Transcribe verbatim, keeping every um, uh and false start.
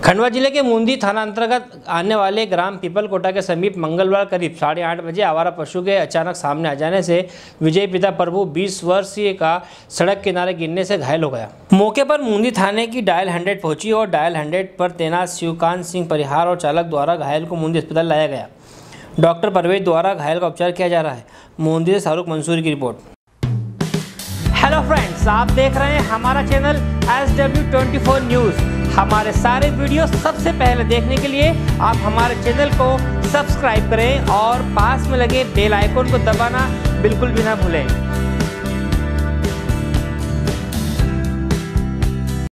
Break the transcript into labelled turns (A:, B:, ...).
A: खंडवा जिले के मुंदी थाना अंतर्गत आने वाले ग्राम पीपलकोटा के समीप मंगलवार करीब साढ़े आठ बजे आवारा पशु के अचानक सामने आ जाने से विजय पिता प्रभु बीस वर्षीय का सड़क किनारे गिरने से घायल हो गया। मौके पर मुंदी थाने की डायल हंड्रेड पहुंची और डायल हंड्रेड पर तैनात शिवकांत सिंह परिहार और चालक द्वारा घायल को मुंदी अस्पताल लाया गया। डॉक्टर परवेज द्वारा घायल का उपचार किया जा रहा है। मुंदी से शाहरुख मंसूरी की रिपोर्ट। हेलो फ्रेंड्स, आप देख रहे हैं हमारा channel S W twenty four news. हमारे सारे वीडियो सबसे पहले देखने के लिए आप हमारे चैनल को सब्सक्राइब करें और पास में लगे बेल आइकन को दबाना बिल्कुल भी ना भूलें।